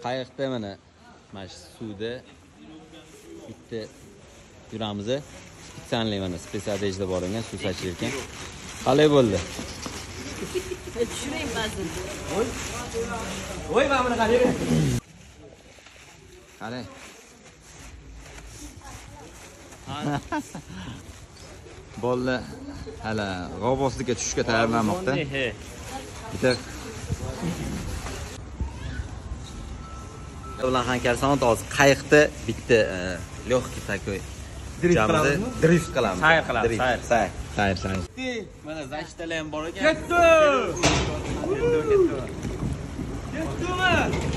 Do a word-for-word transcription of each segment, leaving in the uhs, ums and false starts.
qayiqda mana mana shu suvda bitta yuramiz. Spitsanli mana spesialda bor ekan, suv sachilar ekan. Qalay bo'ldi? Tushirayim ba'zan. Voy. Voy, mana buni qarang. Qalay. Bo'ldi. Hala g'avvoslikka tushishga tayyorlanmoqda. Bitta bilan hamkarsan hozir qayiqda bitta lёгкий такой drift qilamiz. Drift qilamiz. Sayr qilamiz. Sayr, sayr. Sayr, sayr. Mana zashtalar ham bor ekan. Ketdi! Ketdi! Ketdimi?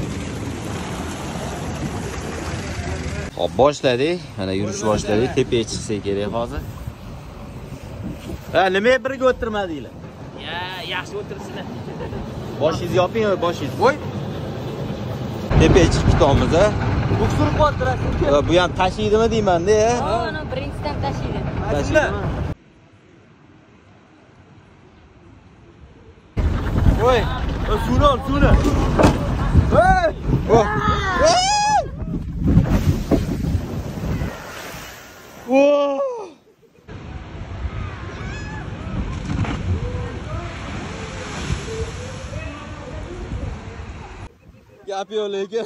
Hop, boshladik. Mana yurish boshladik. Tepaga chiqsa kerak hozir. Ha, nimaga birga o'tirmadinglar? Ya, yaxshi o'tiribsizlar. Boshingizni yoping, boshingiz. Voy. Tepaga chiqib ketamiz, ha. Uqsurib qoldirasiz. Bu ham tashiydimi deyman-da, ha? Ha, ana birinchidan tashiydi. Tashiydimi? Voy, suvni ol, suvni. Voy! Voy! Voy! Gap yo'q lekin.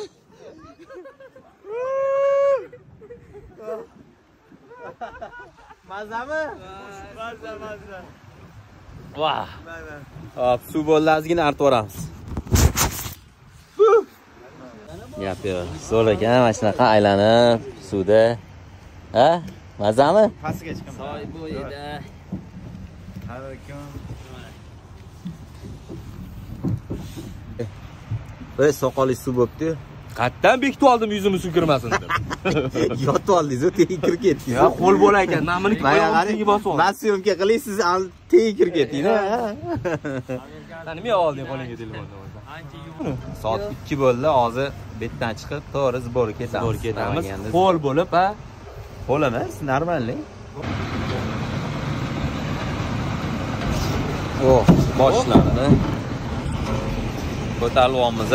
Mazami? Mazza, mazza. Vah. Hop, suv bo'ldi, ozgina artib yoramiz. Gap yo'q. Zo'r ekan, mana shunaqa aylanib suvda. Ha? Mazami? Pastiga chiqaman. Soy bo'yida. Alaykum. Voy, soqolingiz suv bo'pti. Qatdan bekitib oldim yuzimni suv kirmasin deb. Yotib oldingiz-ku, tegi kirib ketdingiz. Ya, qo'l bo'lar ekan. Namini qo'yib bosib oldim. Men syomka qilaysiz, tegi kirib ketdingiz, ha? Sen nima olding qo'lingga telefonni? Soat ikki bo'ldi, hozir betdan chiqib, to'g'ri zborga ketamiz. Zborga ketamiz. Qo'l bo'lib, ha? Qo'l emas, normalniy. Oh, boshlandi. Ko'taryapmiz.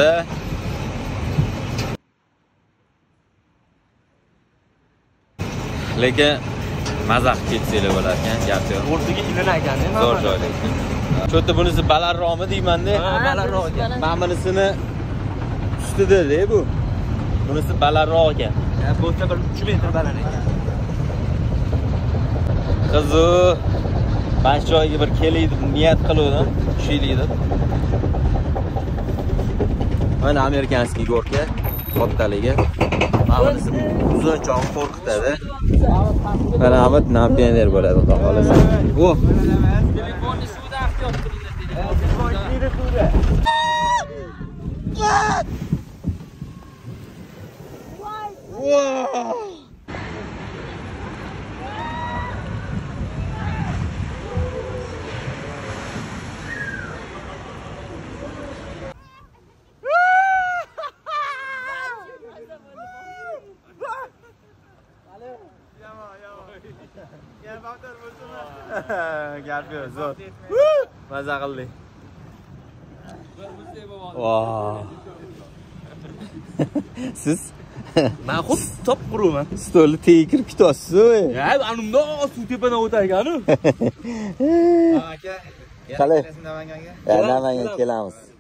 Lekin mazaq ketsanglar bo'lar ekan, gap yo'q. O'rtaga ilin ekan, nima? Zo'r joyda ekan. Cho'ta bunisi balandroqmi deyman-da? Ha, balandroq ekan. Mana bunisini ustida-da bu. Bunisi balandroq ekan. Ya, bo'lsa bir uch metr baland ekan. Qizu, mana shu joyga bir kelaydi deb niyat qildim, tushaylik deb. Mana amerikanskiy gorka, kattaligi. Mana bunisi uzun choq qo'rqitadi. Mana bu nampioner bo'ladi, xudo xolasa. O. Telefonni suvda ehtiyot qilinglar, telefonni. Wow! Gap yo'q, zo'r. Maza qildik. Voh. Siz Men xud top quraman. stolni tegi kirib ketyapsiz-ku. Ya, anumda suv tepadan o'tar ekan-ku. Aka, qalay? Namanganga kelamiz.